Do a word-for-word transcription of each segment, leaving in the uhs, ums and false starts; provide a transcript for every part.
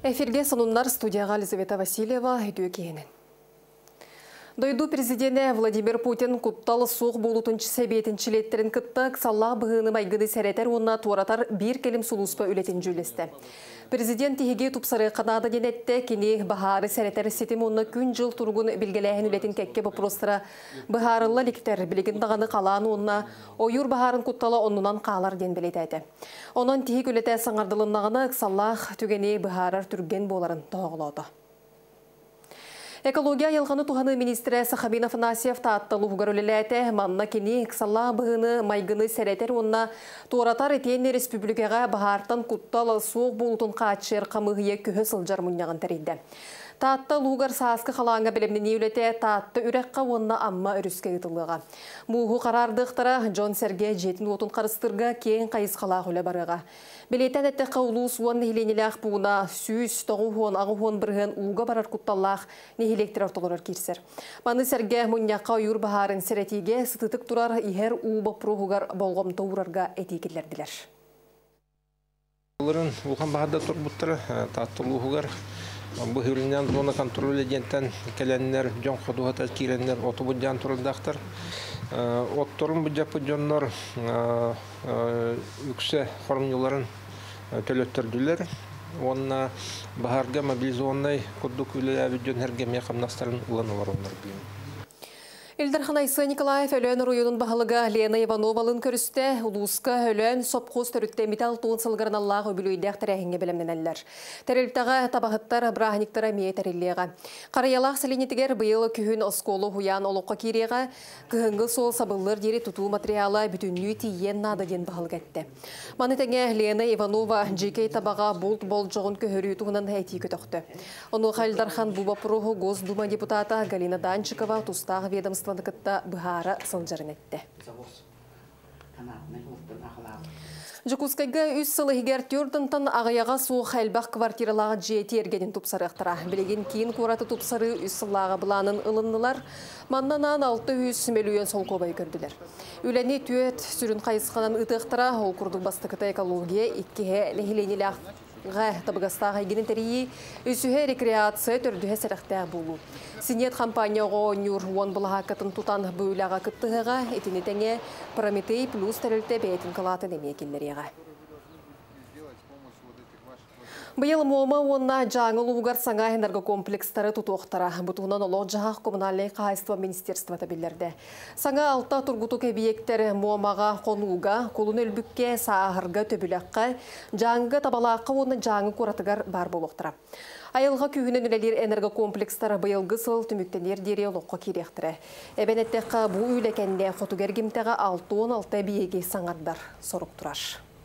Эфирге сонуннар студияға Елизавета Васильева үйдігі кейінен. Дойду президенті Владимир Путин кутталы суық болутынчы сәбетіншілеттерін кыттық салла бұғыны майгыды сәретер онына туаратар бір келім сұлуспа үлетін жүлесті. Президент тегеге тупсары қанады денетті кені бағары сәретер сетім онына күн жыл тұрғын білгеләйін үлетін кәкке бапростыра бағарылы ліктер білігін дағаны қаланы онына ойыр бағарын кутталы онынан қалар ден білетәді. Онын тег үлеті саңардылыннағыны саллах түгені бағарар түрген боларын тоғылады. Экология ялғаны туғаны министрі Сахабин Афанасьев тааттылы ғығарылеләті манна кені қсалла бұғыны майгыны сәретер онына туаратар етені республикаға бағартан құтталы соқ болутын қатшыр қамығыя күхі сылжар мұнияғын тәрейді. Таатты лугар саасқы қалаңа білімнені үлеті таатты үрекқа онына амма үріске ұтылыға. Мұғы қарардықтыра Джон Серге жетін отын қарыстырға кейін қайыз қалақ үлі барыға. Білетен әттіққа ұлыс уан нехіленеліғ бұғына сүйіс, тоғы хуан, ағы хуан бірген уға барар құтталлақ нехелектер ортылырыр керсер. Маны Серге мұнияққа үйір бағарын сәретеге сытытық тұрар ихер уға проғығар болғым тоғырарға әтекелерділер. Оларын ұлған бағада тұрбұттыры таатты луғығар bu hüründen zona kontrol edilden gelenler, can koduhata kirenler, otobüden turundaktar. Ottorun bu yapı canlar yüksek formüllerin tölöttürdüler. Onunla baharga mobilizasyonay kurduk ülkeler ve can her gemiye kamnastarın ulanı var onlar bilen. Илдархан Айсы Николаев өлөн районун бағылыға Лена Ивановалын көрісті, ұлысқа өлөн сопқоз түрітті металл туын сылғырын Аллағы өбілуйдәқ тәрәхінге білімненәлілер. Тәреліптіға табағыттар брахниктара мие тәреліға. Қараялақ сәленетігер бұйылы күхін осколы хуян олыққа кереға, күхінгі сол сабылыр дері тұту материалы бүтінлі тиен нады ден бағылық әтті. Маны тәңе Лена Иванова жекей табаға болт-болт жоғын көхірі туғынан әйті көтіқті. Оны Илдархан Бубапұрығы Госдума депутата Галина Данчикова тұстағы ведомство Кытта бұхара сылжарын әтті. Жукускайга үс сылы егер түрдінтін ағаяға суық әлбақ квартиралаға жеті ергенін тұпсарықтыра. Білеген кейін көраты тұпсары үс сыллаға бұланын ылындылар. Маннанан алты үс миллион сол көбай көрділер. Үләне түйет сүрін қайысқанан ұтықтыра, ол күрдік бастықыта экология иккеге лехеленелі табығастағы егенін тәрейі үсіге рекреация түрдіге сәріқтәғ болу. Синет компанияға нюр уон бұлаға катын тұтан бұйлаға күттіғыға етіне тәңе Прометей плюс тәрілті бәйтін қалатын емекеллеріға. Бұйыл мома онна жаңыл ұғар саңа энергокомплекстары тұтуқтара. Бұтуғынан олық жағақ коммунальный қайство министерства табелерді. Саңа алта тұрғыту кәбиектері момаға қонуға, қолын өлбікке, сағырға, төбіліққа, жаңғы табалаққа оны жаңы көратығар бар болуқтыра. Айылға күйінен үлелер энергокомплекстары бұйылғы сыл түміктенер дере олыққа керектірі. Әбәнеттеққа бұл үйлекенде қотугергімтіға алты он алты бейеге саңардар сорық тұрар.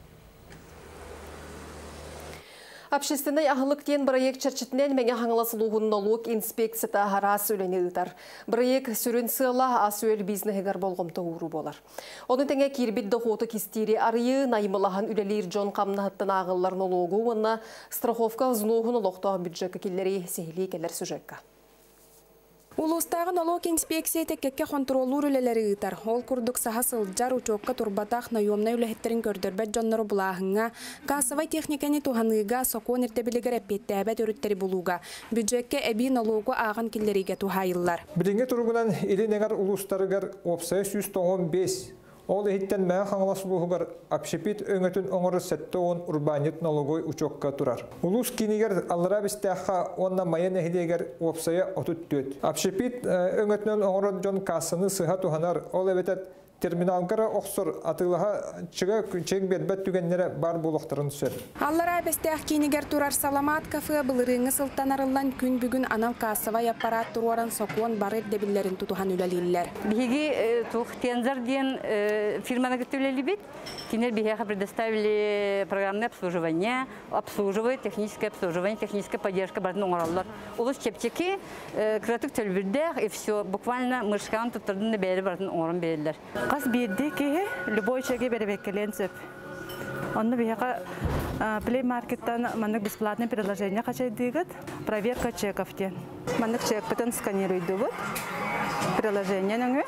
Общественный ағылық ден проект чарчетінен мәне хаңыласылуғын налог инспекцията харас өлені ұтар. Проект сүрін сыла асуэл бизнесігер болғымты ұру болар. Оны тәңе кербетді қоты кестері арыйы наймылаған үлелер жон қамнағыттын ағылар налогу онына страховка ұзынуғын олықтағы бюджеткі келері сейлі келер сүжекка. Улустағы налог инспекция теккекке контролур үлелері ұтар. Ол күрдік саға сылджар учокка турбатақ найомна үләхеттерін көрдірбәт жоннары бұлағыңа, касывай техниканы туханыға сокон иртебілігер әппетті әбәт өріттері бұлуға, бюджетке әбі налогу ағын келлеріге тухайылар. Біліңе тұрғынан елінегар улустарығар опсай жүз тоғыз бес. Ол ехеттен мәң қаңыласылуғығар апшепит өңөтін оңыры сәтті он урбанет налогой учокка тұрар. Улус кинигер алыра бістәққа онна майын әхілегер опсая отут төт. Апшепит өңөтінен оңыры жон кассыны сыға туханар. Ол әбетет терминалгара оқсыр атылыға чыға күнчең бәдбәт түгеннері бар болуқтарын түсер. Аллара бәстәқ кинигер турар саламат кафе бұлырыңы сылтан арылан күн бүгін анал кассавай аппарат туруаран сокуан барыр дебілерін тутухан үләлілер. Биги тух тензар ден фирманы күттілі бит. Кинер бихеха предоставили программное обслуживание, обслуживает техническое обслуживание, техническая поддержка бардың оңыралар. Улыс чепчеки, кратык төлбірдер, и все. Буквально мышкан тұттырдың бәрі бардың оңырын берілер. Қас берді ке, любой чеге беребеккелен сөп. Онны бияқа Play Markеттан маннык бесплатное предложение қачайдығыд, проверка чеков тен. Маннык чек бітін сканируйды бұд, приложение нөңі.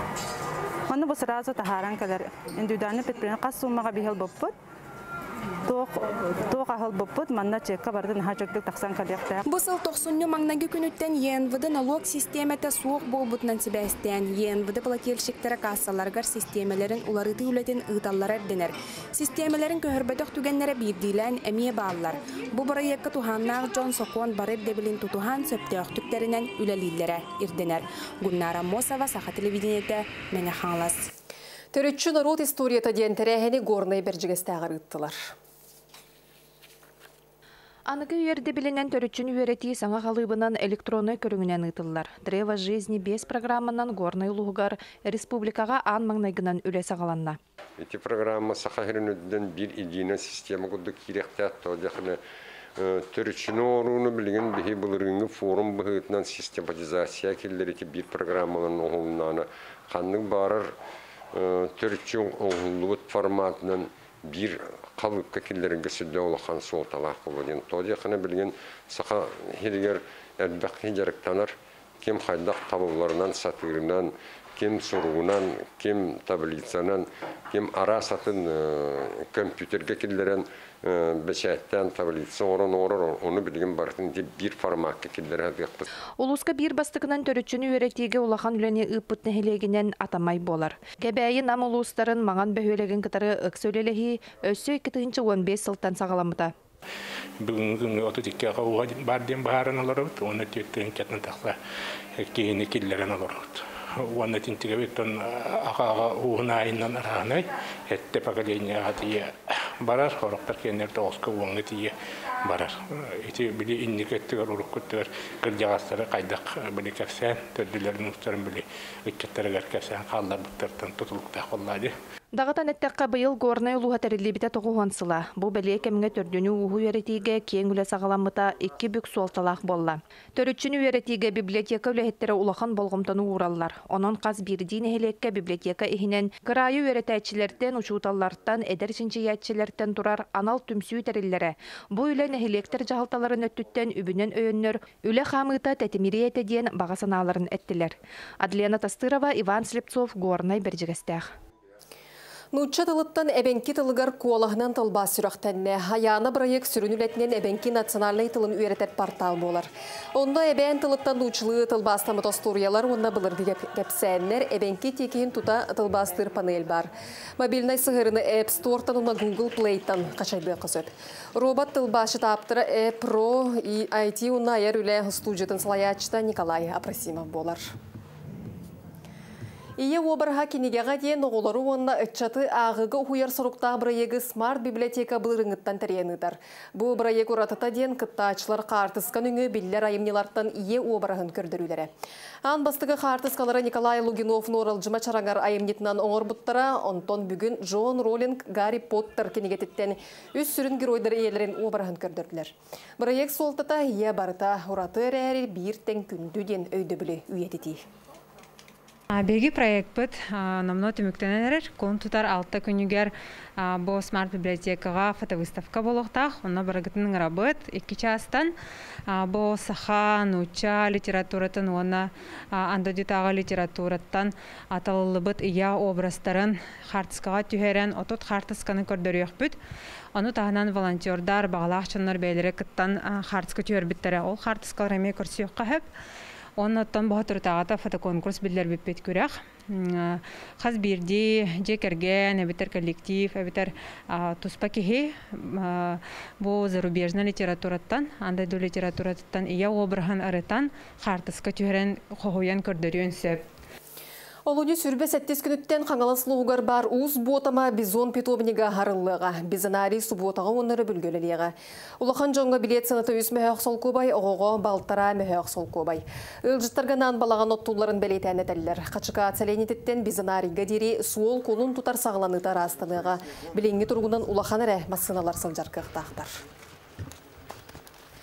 Оны бұл сразу тахаран кәлер. Индивидуальный предприятие қас суммаға бейхел бұп бұд. тоқ ахыл бұппыт, манна чекка бардын хачоктық тақсан қалияқтақ. Бұсыл тоқсунню маңнаги күніттен ЕНВД налог системеті суық болбутынан сібәстен. ЕНВД плательщиктері кассаларғар системелерін уларыты үлетін ұйталлар әрденер. Системелерін көхірбәтіқ түгенлері бейділен әмие бағалар. Бұ проекті туханнақ Джон Сокон барып дебілін тұтухан сөптеуқ түктерінен үләлілері ирденер. Гүннара Мосова, Саха телевидениеті, мәне қаңлас. Төрүтчү народ историята диентерәһәне горный бержигестәгәр ыттылар. Анығы үйерді білінен төрүтчүн үйереті саңа қалыбынан электронный көріңінен ұтылар. Древа жизни без программынан горный луғығар республикаға ан маңнайгынан үлесі қаланна. Эти программы сақағырын бір идейна система күрді керекті аттауды төрүтчүн оруны білген бігі бұлырыңы форум бұғытынан систематизация келдері бір программаның оғылынаны қанның барыр төрүтчүн оғылығыт форматынан bir kalıp kakillerin gösüde olağan soğutalaq bulun. Toğda yaxına bilgin sağa hediger elbaq hicerek tanır. Kim haydaq tabılarından, satırından, kim soruğundan, kim tablitsanan, kim ara satın kompüter kakillerin beşetten tablitsa oran oran onu bilgin barıtın bir format kakillere hadiyaqtır. Uluska bir bastıkından törütçünü öğrettiğe ulağan üleni ıppıt nehileginen atamay bolar. Kebeyi nam ulusların mağan behölegen kıtarı ıksölelehi össö ikitінші он бес сылтан сағаламыда. Бүгінгі отыз екі барден бағарын оларыд, оны түйеттігін кәтін тақса кейіне келлерін оларыд. Оны тінтіге беттен ағаға уғын айынан арағынай, әтті пәкәлейіне ғатыйы барар, орықтар кенерді оғызға уғыңы тейі барар. Эти білі инникеттігер, ұрық көттігер, кіржағастары қайдақ білі кәпсән, төрділердің ұстарын білі үтчеттері кәркәсән қалдар бұттардан тұтылықта қоллады. Дағытан әттәққа бұйыл горнай ұлуға тәрілебіті тоғуған сыла. Бұл бәле кәміңе төрдіні ұғы өретіге кейін үлі сағаламыта екі бүк суалталақ болла. Төрітшіні өретіге библиотека үләхеттері ұлақан болғымтаны ұғыралар. Онын қаз бірдейін әхелекке библиотека ehinen кырайы өретәчілерден, ұшуталларттан, әдершінші ятчілерден тұрар анал түмсүй тәрілері. Бұл үлі әхелектер жағалталарын өттіттен үбінен өйіннер, үлі қамыта тәтімірі әтеден бағасаналарын әттілер. Адлена Тастырова, Иван Слепцов, Горнай Бержигестях. Нучча тылыттан әбенки тылыгар куалағынан тылба сүрақтәнне. Аяны проект сүрінілетінен әбенки национальный тылын үйретет портал болар. Онда әбен тылыттан нучылы тылбастамы тосториялар онна бұлырды кәпсәннер әбенки текейін тута тылбастыр панель бар. Мобильный сығырыны App Store'тан онна Google Play'тан қашайды қысыд. Робот тылбашы таптыры E-Pro ай ти онна айар үлі студиятын салаячыда Николай Апрасимов болар. Ие обырға кенегеға дейін оғылары онына үтчаты ағығы ұхуяр сұрықта бірайегі смарт библиотека бұлырыңыттан тәренігдар. Бұл бірайек ұратыта дейін қыттачылар қартысқан үңі білдер айымнеларттан ие обырағын көрдірулері. Ан бастығы қартысқалары Николай Лугинов Норалжыма чараңар айымнетінен оңыр бұттыра, онтон бүгін Джон Роллинг, Гарри Поттер кенегететтен үз сүрін геройдары иелерін обырағын көрдірділер. Бірайек солтыта ие барыта ұраты әрі бір тән күнді ден өйді білі үйететі. Беги проект бит намно түмүктенер кон тутар алты күнүгер бо смарт библиотекага фотовыставка болуктак онна барагытын работ эки частан бо саха нуча литературатын онна андодитага литератураттан аталылыбыт ия образтарын хартыскага түһәрен отот хартысканы көрдөрүөкпүт. Оны тағынан волонтердар багалакчындар бәйләре кыттан хартыска түһәрбиттәре ол хартыскалар эме көрсөккө хөп. Оннан бахтыр тағата фотоконкурс билдер биппет күрәк. Хаз бирди жекерген, әбитер коллектив, әбитер туспа кихи бу зарубежный литератураттан, андай ду литератураттан ия обырхан арытан хартыска түһәрен хохуян көрдөрүн сөп. Олуни сүрбе сәттес күніттен қаңалас луғығар бар уыз ботама бизон питомнига харылыға, бизонари суботаға онары бүлгөлелеға. Улахан жоңға билет санаты үс мәхәқ сол көбай, оғоға балтара мәхәқ сол көбай. Үлжіттарғанан балаған оттуларын бәлейтән әтәлілер. Қачыға ацаленететтен бизонариға дері суол қолын тұтар сағыланытар астаныға. Біленгі тұрғынан улахан әрі масыналар сылжар қықтақтар.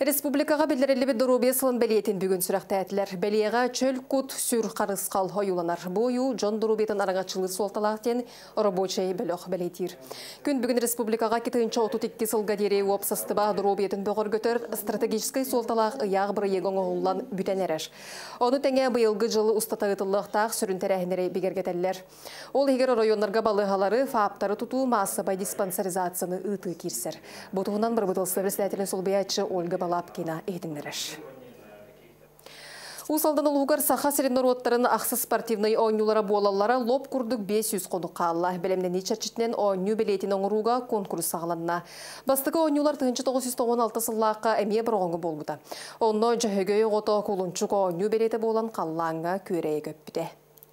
Республикаға білдірелі бі Дұрубесылын бәлиетін бүгін сүрәқті әтілер. Бәлиеға чөл күт сүр қарысқал ойуланар. Бойу Джон Дұрубетін араңачылы солталақтен рабочай бәліқ бәлейтір. Күн бүгін Республикаға кетігінші отыз екі сылға дере опсыстыба Дұрубетін бұғыр көтір стратегическай солталақ ұяқ бір егон оғылан бүтәнерер. Оны тәңе бұйылғы жылы ұстатағытылықтақ сүрінтәрәхінері бігергетәлілер. Ол егер районларға балығалары фааптары тұту массабай диспансеризацияны ұты керсер. Бұтығынан бір бұтылсы председателін солбиятчы Ольга Балапкина ehtimlerer. Усалдан улугар саха сиреннороттарын ақсы спортивный ойнулара болалара лоб күрдік бес жүз қону қалла. Білемнен ечерчетінен ойну білетін оңыруға конкурс сағыланна. Бастығы ойнулар тоғыз жүз тоқсан алты сыллаққа әме бір оңы болбыда. Оны жөйгөй ғото кулунчук ойну білеті болан қаллаңа көрей көппіде.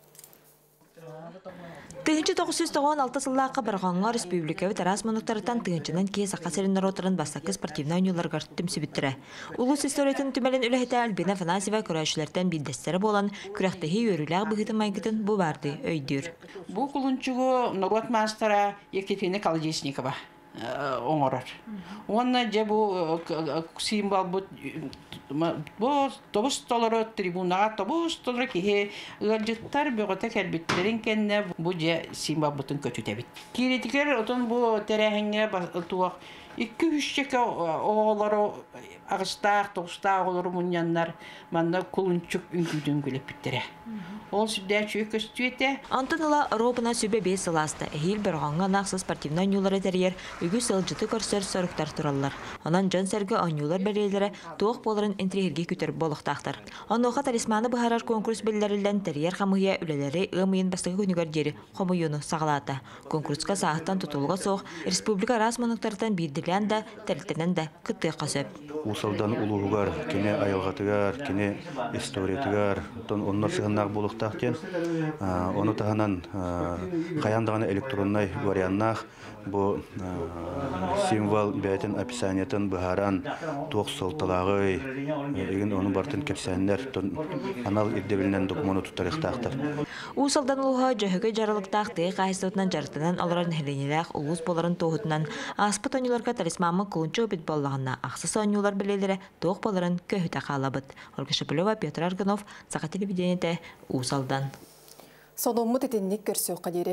тоғыз жүз тоқсан алты сыллаққа барғанға республикави тарас монуктарытан тыгынчынан кей сақа сиреннороттарын бастақы спортивна ойнуларға түмсі біттірі. Улус историятын түмәлін үләхеті Альбина Афанасьева көрәшілерден биддестері болан күрәқтіхи өріләғ бұғытын майгытын бұ барды өйдір. Бұл күлінчігі народ мастера Екатерина Колодесникова оңырар. Онна же бұл символ бұл тобыс толары трибунаға тобыс толары кеге ғыржыттар бұғыта кәлбеттерін кәнне бұл же символ бұтын көтіте бит. Керетікер отын бұл тәрәхіңе туақ iki-üç çeke oğulları ağыстақ, тоғыстақ олары мұнянлар манда kulunçuk үңгүден көлеп біттірі. Ол сүрдә чөйкі стүйеті. Антоныла робына сөбе бес сыласты. Әйіл бір ғанға нақсы спортивна ойнулары тәрер, үгі сылжыты көрсер сұрықтар тұралар. Онан жан сәргі ойнулар бәрейлері тоқ боларын интригерге күтір болықтақтар. Онуға талисманы бұхарар конкурс белдерілден тәрер қамығия үлелері ұмайын бастығы күнігер дері қомыйыны сағалаты. Конкурсқа сағыттан тұтылға соқ, республика рас монықтардан бейділен де, тәрілтінен де күтті қасып. Усалдан улуғығар, кене айылғатығар, кене историятығар, оннар сығыннақ болықтақтен, оны тағанан қаяндағаны электроннай варианнақ, бұл символ бәйтін описаниятын бұхаран тоқ солталағы, егін оның бартын кепсәнлер, анал ирдебілінен документу тұттарықтақтыр. Усалдан улуға жөһігі жарылықтақты қайыстығынан жарықтынан алырын хеленеләқ ұлыс боларын тоғытынан аспыт ойнуларға талисмамы құлынчы өбіт болағына ақсыз ойнулар білелері тоқ боларын көхіті қалабыд. Ольга Шапилова, Петр Арганов, Сақа телевидениеті Усалдан. Сонымы тетеннік көрсі қадері.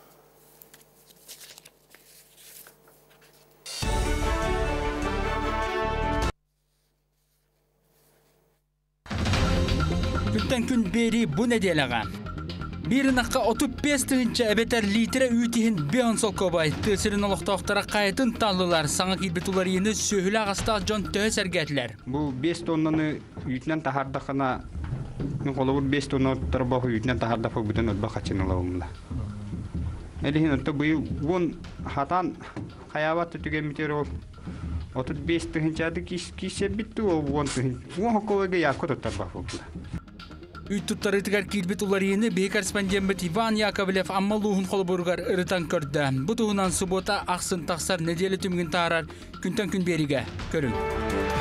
Күттен күн бері бұ неделаға. Бірін аққа отыз бес тыгынча әбетер литре үйтіхін беон солкобай. Тысырын олықтауқтара қайытын талылар. Саңа келбетулар ені сөхілі ағыстақ жон төе сәргәтілер. Бұл бес тоннаны үйтінен тахардақына қолауыр бес тонны оттары бақы үйтінен тахардақы бұдан өтбақ қачынылы оңында. Әліхін өтті бұйыл бұн хатан қаяватты түген митер ол отыз бес тыгынчады кесе бітті ол бұн тыгын. Бұн хоколыға яқы тұттар бақы оңында. Үттуттары тігер келбет олар ені бей корреспондент Иван Яковлев амма луғын қолы бұрғар ұрытан көрді. Бұтығынан суббота ақсын тақсар неделі түмгін тағарар күнтен күн беріге көрін.